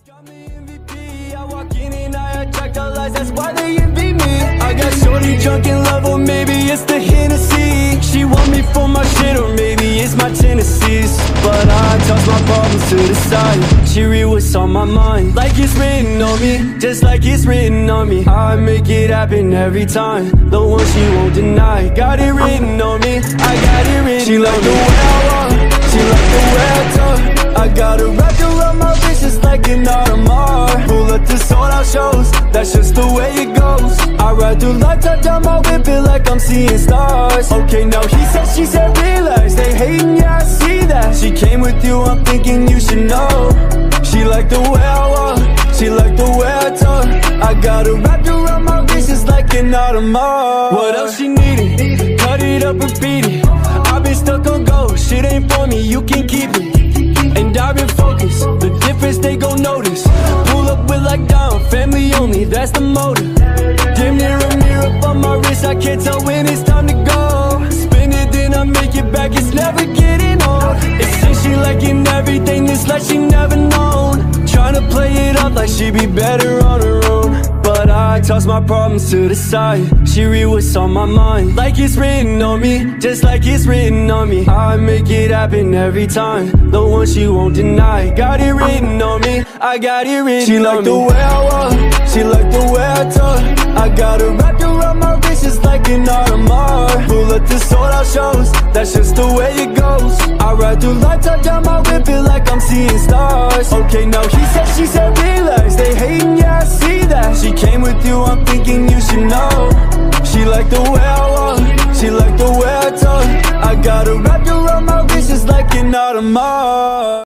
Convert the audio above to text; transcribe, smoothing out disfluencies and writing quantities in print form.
Got me MVP, I walk in and I attract all eyes, that's why they envy me. I got shorty drunk in love, or maybe it's the Hennessy. She want me for my shit, or maybe it's my Tennessees. But I toss my problems to the side. She read what's on my mind, like it's written on me, just like it's written on me. I make it happen every time, the one she won't deny. Got it written on me, I got it written. She like the way I walk, she like the way I talk. I got a wrap around my wrist just like an Audemars. Pull up to sold out shows, that's just the way it goes. I ride through life, touch down my whip, it like I'm seeing stars. Okay, now he said, she said, relax, they hating, yeah, I see that. She came with you, I'm thinking you should know. She like the way I walk, she like the way I talk. I got her wrapped around my wrist just like an Audemars. What else she needed? Cut it up and beat it. I've been stuck on go, shit ain't for me, you can keep it. And I've been focused, the difference they gon' notice. Pull up with like down, family only, that's the motive. Damn near a mirror on my wrist, I can't tell when it's time to go. Spin it, then I make it back, it's never getting old. It seems she liking everything, it's like she never known. Tryna play it up like she be better on her own. But I toss my problems to the side. She read what's on my mind, like it's written on me, just like it's written on me. I make it happen every time, the one she won't deny. Got it written on me, I got it written on me. She like the way I walk, she like the way I talk. I got her wrapped around my wrist just like an Audemars. Pull up to sold out shows, that's just the way it goes. I ride through life, touch down my whip, it like I'm seeing stars. Okay, now he said, she said, relax, they hating, yeah, I see that. She came with you, I'm thinking you should know. She like the way I walk, she like the way I talk. I got her wrapped around my wrist just like an Audemars.